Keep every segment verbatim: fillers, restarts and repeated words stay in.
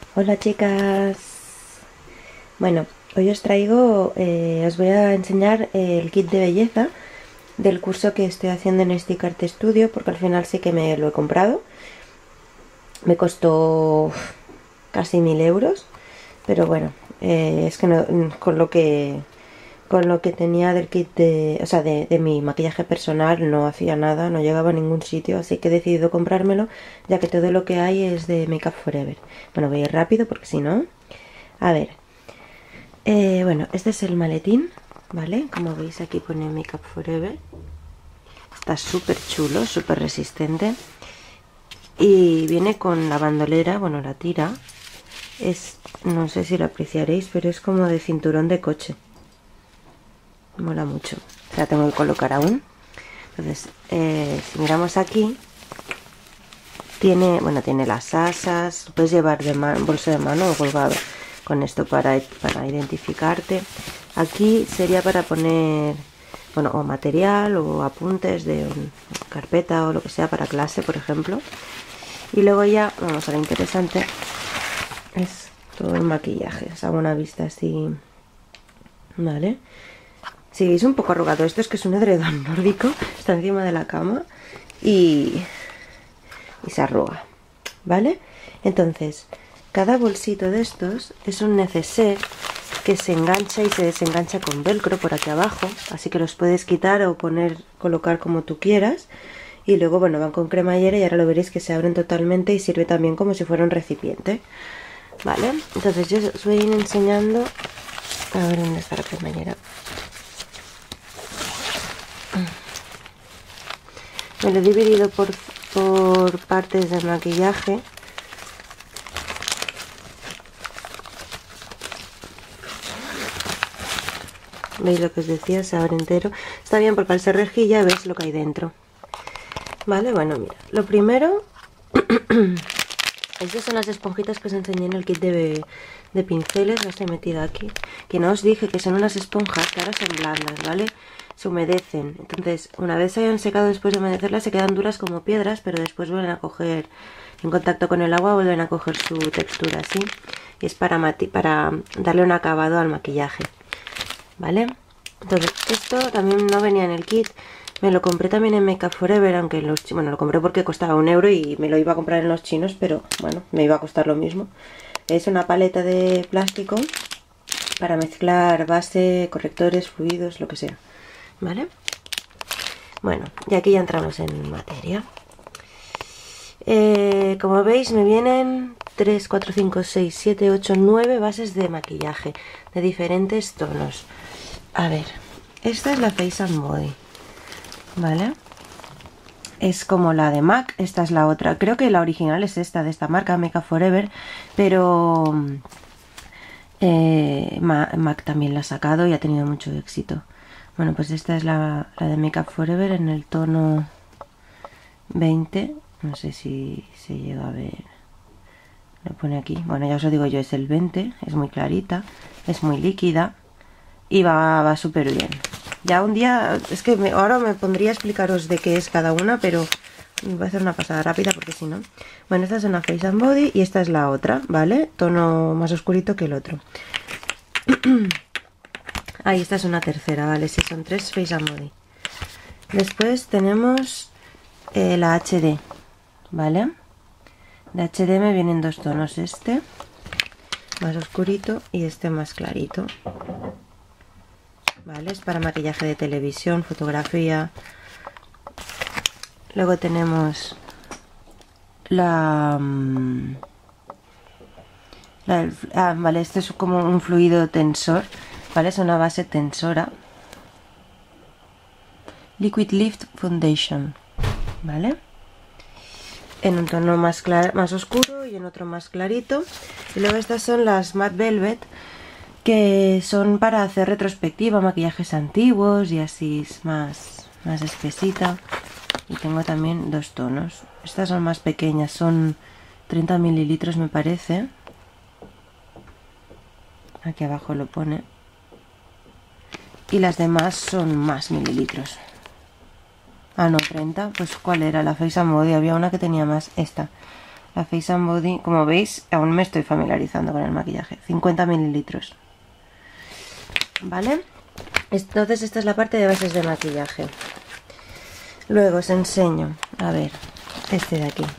Hola chicas, bueno, hoy os traigo, eh, os voy a enseñar el kit de belleza del curso que estoy haciendo en Stick Art Studio, porque al final sí que me lo he comprado. Me costó casi mil euros, pero bueno, eh, es que no, con lo que con lo que tenía del kit de, o sea, de, de mi maquillaje personal no hacía nada, no llegaba a ningún sitio, así que he decidido comprármelo, ya que todo lo que hay es de Make Up Forever. Bueno, voy a ir rápido porque si no... A ver, eh, bueno, este es el maletín, ¿vale? Como veis aquí pone Make Up Forever. Está súper chulo, súper resistente. Y viene con la bandolera, bueno, la tira. Es, no sé si lo apreciaréis, pero es como de cinturón de coche. Mola mucho. La tengo que colocar aún. Entonces, eh, si miramos aquí, tiene, bueno, tiene las asas. Puedes llevar de man, bolso de mano o colgado con esto para, para identificarte. Aquí sería para poner, bueno, o material o apuntes de un, carpeta o lo que sea para clase, por ejemplo. Y luego ya, vamos a lo interesante, es todo el maquillaje. Os hago una vista así, ¿vale? Si veis un poco arrugado, esto es que es un edredón nórdico, está encima de la cama y, y se arruga, ¿vale? Entonces, cada bolsito de estos es un neceser que se engancha y se desengancha con velcro por aquí abajo, así que los puedes quitar o poner, colocar como tú quieras. Y luego, bueno, van con cremallera y ahora lo veréis que se abren totalmente y sirve también como si fuera un recipiente, ¿vale? Entonces yo os voy a ir enseñando. A ver dónde está la cremallera. Me lo he dividido por, por partes del maquillaje. ¿Veis lo que os decía? Se abre entero. Está bien porque al ser rejilla veis lo que hay dentro. Vale, bueno, mira. Lo primero... Estas son las esponjitas que os enseñé en el kit de, de pinceles. Las he metido aquí. Que no os dije que son unas esponjas que ahora son blandas, ¿vale? Se humedecen. Entonces, una vez se hayan secado después de humedecerlas, se quedan duras como piedras, pero después vuelven a coger, en contacto con el agua, vuelven a coger su textura, ¿sí? Y es para, mati para darle un acabado al maquillaje, ¿vale? Entonces, esto también no venía en el kit. Me lo compré también en Make Up Forever, aunque en los, bueno, lo compré porque costaba un euro y me lo iba a comprar en los chinos, pero bueno, me iba a costar lo mismo. Es una paleta de plástico para mezclar base, correctores, fluidos, lo que sea, ¿vale? Bueno, y aquí ya entramos en materia. Eh, como veis me vienen tres, cuatro, cinco, seis, siete, ocho, nueve bases de maquillaje de diferentes tonos. A ver, esta es la Face and Body, ¿vale? Es como la de MAC, esta es la otra. Creo que la original es esta, de esta marca, Make Up Forever, pero eh, MAC también la ha sacado y ha tenido mucho éxito. Bueno, pues esta es la, la de Make Up Forever en el tono veinte. No sé si se llega a ver. Lo pone aquí. Bueno, ya os lo digo yo, es el veinte. Es muy clarita, es muy líquida y va, va súper bien. Ya un día, es que me, ahora me pondría a explicaros de qué es cada una, pero voy a hacer una pasada rápida porque si no... Bueno, esta es una Face and Body y esta es la otra, ¿vale? Tono más oscurito que el otro. Ahí, esta es una tercera, ¿vale? Sí, son tres Face and Body. Después tenemos eh, la H D, ¿vale? De H D me vienen dos tonos, este más oscurito y este más clarito. Vale, es para maquillaje de televisión, fotografía. Luego tenemos la, la ah, vale, este es como un fluido tensor, vale, es una base tensora. Liquid Lift Foundation, vale, en un tono más claro, más oscuro y en otro más clarito. Y luego estas son las Matte Velvet, que son para hacer retrospectiva, maquillajes antiguos y así es más, más espesita. Y tengo también dos tonos. Estas son más pequeñas, son treinta mililitros me parece. Aquí abajo lo pone. Y las demás son más mililitros. Ah, no, treinta. Pues ¿cuál era? La Face and Body. Había una que tenía más. Esta. la Face and Body. Como veis, aún me estoy familiarizando con el maquillaje. cincuenta mililitros. ¿Vale? Entonces esta es la parte de bases de maquillaje. Luego os enseño, a ver, este de aquí.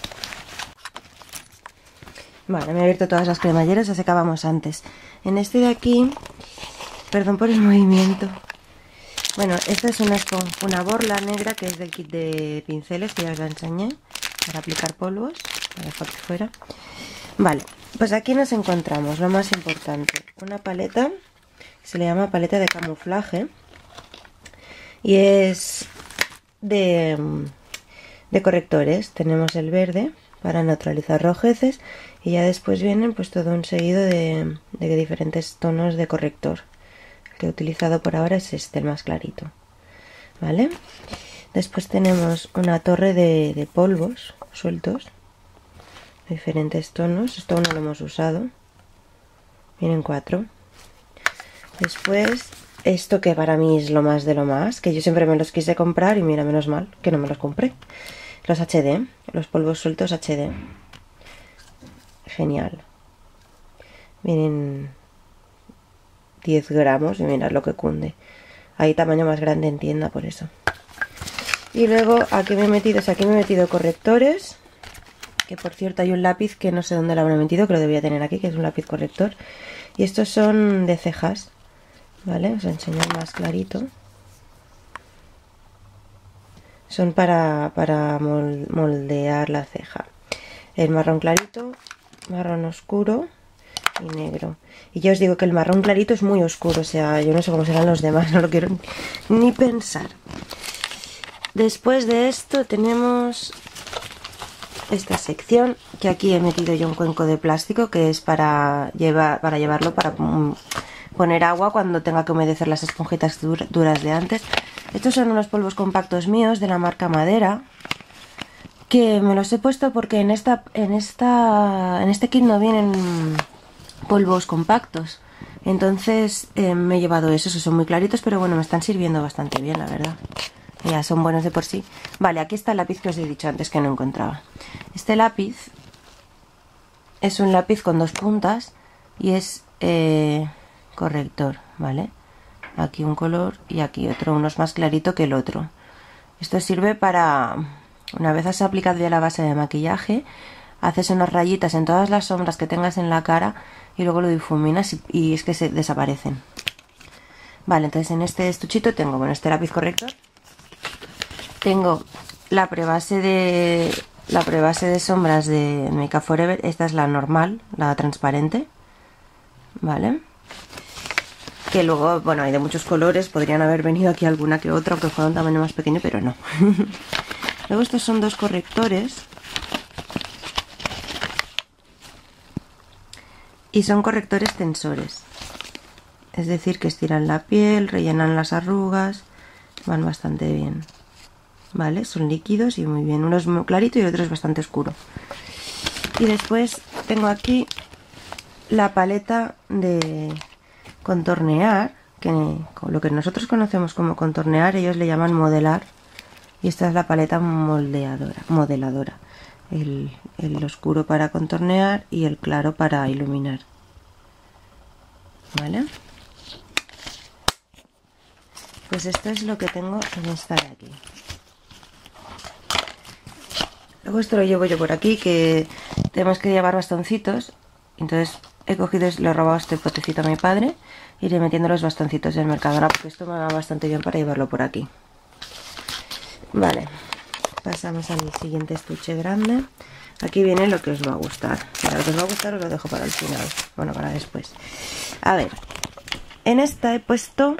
Vale, me he abierto todas las cremalleras, las secábamos antes. En este de aquí, perdón por el movimiento. Bueno, esta es una, una borla negra que es del kit de pinceles que ya os la enseñé para aplicar polvos. La dejo aquí fuera. Vale, pues aquí nos encontramos lo más importante, una paleta que se le llama paleta de camuflaje y es de, de correctores. Tenemos el verde para neutralizar rojeces y ya después vienen pues todo un seguido de, de diferentes tonos de corrector. El que he utilizado por ahora es este, el más clarito, ¿vale? Después tenemos una torre de, de polvos sueltos, diferentes tonos. Esto aún no lo hemos usado, vienen cuatro. Después esto que para mí es lo más de lo más, que yo siempre me los quise comprar y mira, menos mal que no me los compré. Los H D, los polvos sueltos H D. Genial. Vienen diez gramos y mirad lo que cunde. Hay tamaño más grande en tienda por eso. Y luego aquí me he metido, o sea, aquí me he metido correctores. Que por cierto hay un lápiz que no sé dónde lo habré metido, que lo debía tener aquí, que es un lápiz corrector. Y estos son de cejas, ¿vale? Os voy a enseñar más clarito. Son para, para moldear la ceja. El marrón clarito, marrón oscuro y negro. Y ya os digo que el marrón clarito es muy oscuro, o sea, yo no sé cómo serán los demás, no lo quiero ni pensar. Después de esto tenemos esta sección, que aquí he metido yo un cuenco de plástico que es para, llevar, para llevarlo, para poner agua cuando tenga que humedecer las esponjitas duras de antes. Estos son unos polvos compactos míos de la marca Madera, que me los he puesto porque en esta, en esta, en este kit no vienen polvos compactos. Entonces eh, me he llevado esos, que son muy claritos, pero bueno, me están sirviendo bastante bien, la verdad. Ya son buenos de por sí. Vale, aquí está el lápiz que os he dicho antes que no encontraba. Este lápiz es un lápiz con dos puntas y es eh, corrector, ¿vale? Aquí un color y aquí otro, uno es más clarito que el otro. Esto sirve para, una vez has aplicado ya la base de maquillaje, haces unas rayitas en todas las sombras que tengas en la cara y luego lo difuminas y, y es que se desaparecen. Vale, entonces en este estuchito tengo, bueno, este lápiz corrector. Tengo la prebase de la prebase de sombras de Make Up Forever. Esta es la normal, la transparente, ¿vale? Que luego, bueno, hay de muchos colores. Podrían haber venido aquí alguna que otra, aunque fuera un tamaño más pequeño, pero no. Luego estos son dos correctores. Y son correctores tensores. Es decir, que estiran la piel, rellenan las arrugas, van bastante bien. Vale, son líquidos y muy bien. Uno es muy clarito y el otro es bastante oscuro. Y después tengo aquí la paleta de contornear, que lo que nosotros conocemos como contornear, ellos le llaman modelar. Y esta es la paleta moldeadora, modeladora. El, el oscuro para contornear y el claro para iluminar. ¿Vale? Pues esto es lo que tengo en esta de aquí. Luego esto lo llevo yo por aquí, que tenemos que llevar bastoncitos. Entonces he cogido, le he robado este potecito a mi padre. Iré metiendo los bastoncitos del Mercadona porque esto me va bastante bien para llevarlo por aquí. Vale, pasamos a mi siguiente estuche grande. Aquí viene lo que os va a gustar. Para lo que os va a gustar os lo dejo para el final. Bueno, para después. A ver, en esta he puesto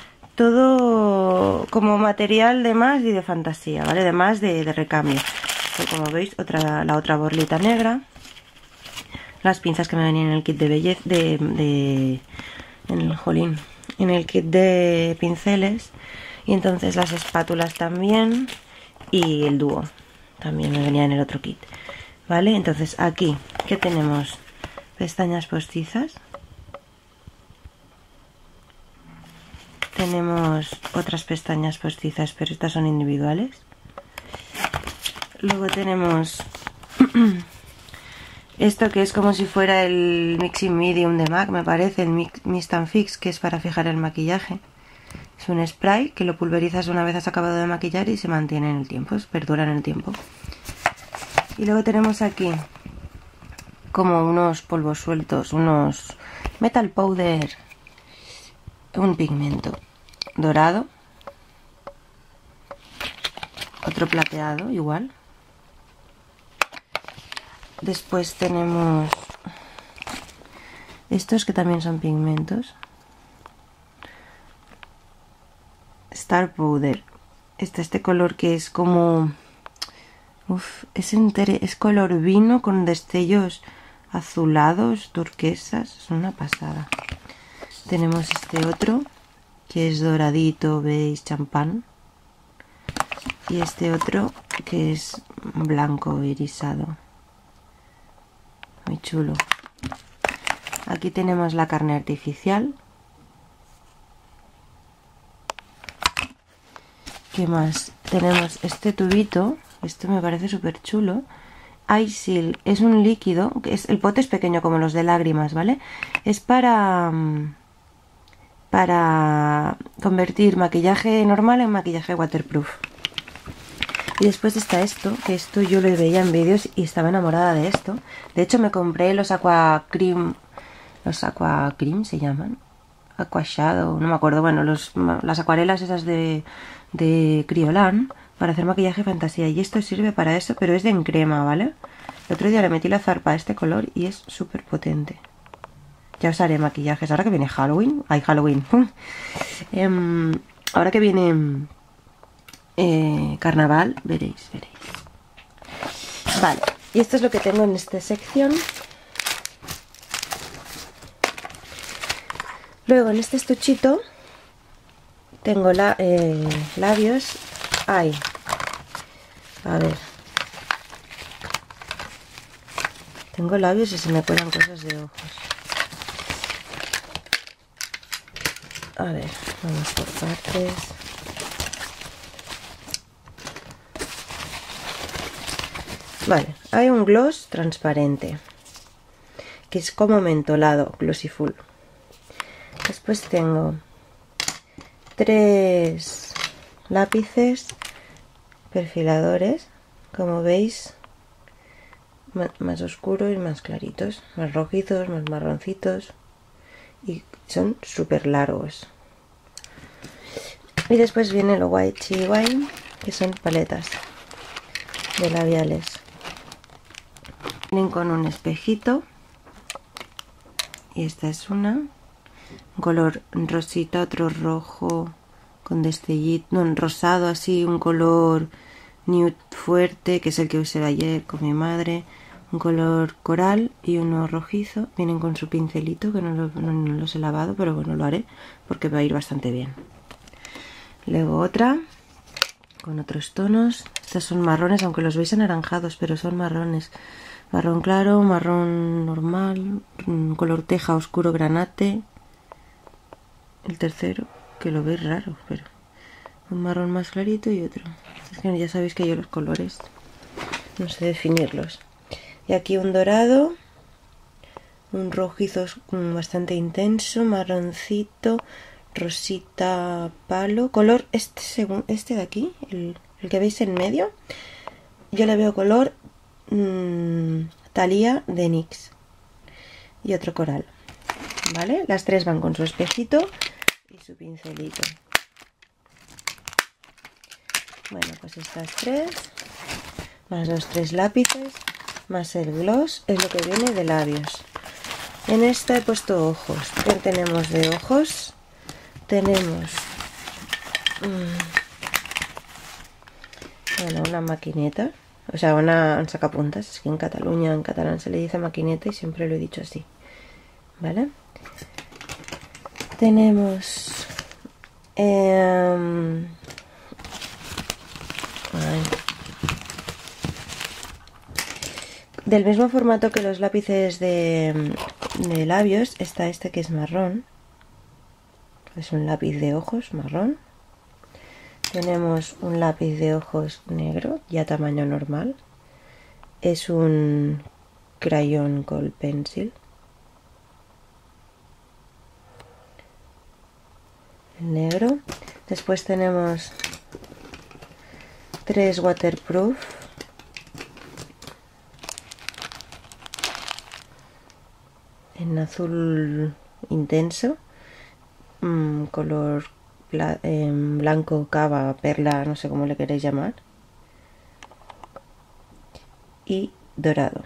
todo como material de más y de fantasía, ¿vale? De más de, de recambio. Como veis, otra, la otra borlita negra, las pinzas que me venían en el kit de belleza, de, de en el jolín, en el kit de pinceles, y entonces las espátulas también, y el dúo también me venía en el otro kit, ¿vale? Entonces aquí, ¿qué tenemos? Pestañas postizas, tenemos otras pestañas postizas, pero estas son individuales. Luego tenemos Esto que es como si fuera el Mixing Medium de MAC, me parece, el Mist and Fix, que es para fijar el maquillaje. Es un spray que lo pulverizas una vez has acabado de maquillar y se mantiene en el tiempo, perdura en el tiempo. Y luego tenemos aquí como unos polvos sueltos, unos metal powder, un pigmento dorado, otro plateado igual. Después tenemos estos que también son pigmentos. Star Powder. Este, este color que es como... Uf, es, entere, es color vino con destellos azulados, turquesas. Es una pasada. Tenemos este otro que es doradito, beige, champán. Y este otro que es blanco irisado. Muy chulo. Aquí tenemos la carne artificial. ¿Qué más? Tenemos este tubito. Esto me parece súper chulo. Eye-Seal es un líquido. Que es, el pote es pequeño como los de lágrimas, ¿vale? Es para... Para convertir maquillaje normal en maquillaje waterproof. Y después está esto, que esto yo lo veía en vídeos y estaba enamorada de esto. De hecho me compré los Aqua Cream, los Aqua Cream se llaman, Aqua Shadow, no me acuerdo, bueno, los, las acuarelas esas de, de Kryolan para hacer maquillaje fantasía. Y esto sirve para eso, pero es de en crema, ¿vale? El otro día le metí la zarpa a este color y es súper potente. Ya os haré maquillajes, ahora que viene Halloween, ay Halloween, um, ahora que viene... Eh, carnaval, veréis, veréis. Vale, y esto es lo que tengo en esta sección. Luego en este estuchito tengo la, eh, labios. Ay, a ver, tengo labios y se me cuelan cosas de ojos. A ver, vamos por partes. Vale, hay un gloss transparente que es como mentolado, glossy full. Después tengo tres lápices perfiladores, como veis, más oscuros y más claritos, más rojizos, más marroncitos, y son súper largos. Y después viene lo White Chi Wine, que son paletas de labiales. Vienen con un espejito y esta es una, un color rosita, otro rojo con destellito, no, un rosado así, un color nude fuerte que es el que usé ayer con mi madre, un color coral y uno rojizo. Vienen con su pincelito que no, lo, no, no los he lavado, pero bueno, lo haré porque va a ir bastante bien. Luego otra con otros tonos. Estos son marrones, aunque los veis anaranjados, pero son marrones. Marrón claro, marrón normal, color teja oscuro granate. El tercero, que lo veis raro, pero un marrón más clarito y otro. Es que ya sabéis que yo los colores no sé definirlos. Y aquí un dorado, un rojizo bastante intenso, marroncito, rosita palo. Color este, según este de aquí, el, el que veis en medio, yo le veo color mmm, Thalía de N Y X. Y otro coral, ¿vale? Las tres van con su espejito y su pincelito. Bueno, pues estas tres, más los tres lápices, más el gloss, es lo que viene de labios. En esta he puesto ojos. ¿Qué tenemos de ojos? Tenemos mmm, bueno, una maquineta, o sea, una un sacapuntas. Es que en Cataluña, en catalán se le dice maquineta y siempre lo he dicho así, ¿vale? Tenemos eh, del mismo formato que los lápices de, de labios está este que es marrón. Es un lápiz de ojos marrón. Tenemos un lápiz de ojos negro, ya tamaño normal. Es un Crayon Gold Pencil. El negro. Después tenemos tres waterproof. En azul intenso. Mmm, color eh, blanco, cava, perla, no sé cómo le queréis llamar. Y dorado.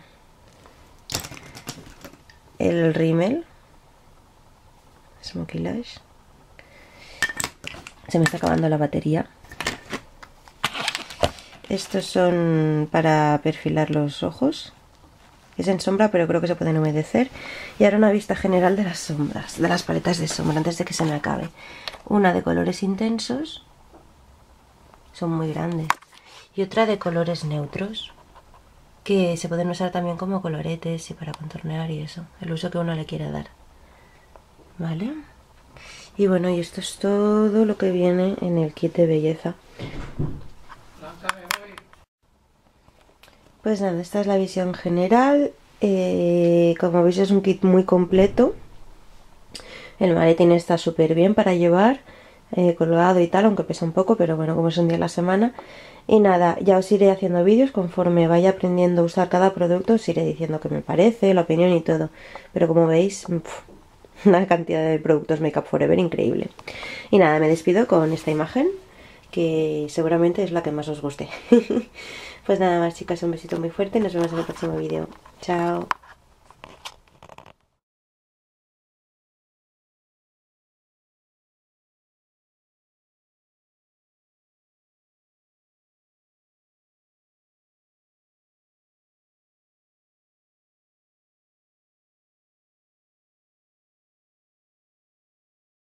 El rímel Smoky Lash. Se me está acabando la batería. Estos son para perfilar los ojos. Es en sombra, pero creo que se pueden humedecer. Y ahora una vista general de las sombras, de las paletas de sombra, antes de que se me acabe. Una de colores intensos, son muy grandes. Y otra de colores neutros, que se pueden usar también como coloretes y para contornear y eso, el uso que uno le quiera dar. ¿Vale? Y bueno, y esto es todo lo que viene en el kit de belleza. Pues nada, esta es la visión general. Eh, como veis es un kit muy completo. El maletín está súper bien para llevar, eh, colgado y tal, aunque pesa un poco, pero bueno, como es un día a la semana. Y nada, ya os iré haciendo vídeos conforme vaya aprendiendo a usar cada producto, os iré diciendo qué me parece, la opinión y todo. Pero como veis, pff, una cantidad de productos Make Up For Ever increíble. Y nada, me despido con esta imagen, que seguramente es la que más os guste. Pues nada más, chicas, un besito muy fuerte y nos vemos en el próximo vídeo. Chao.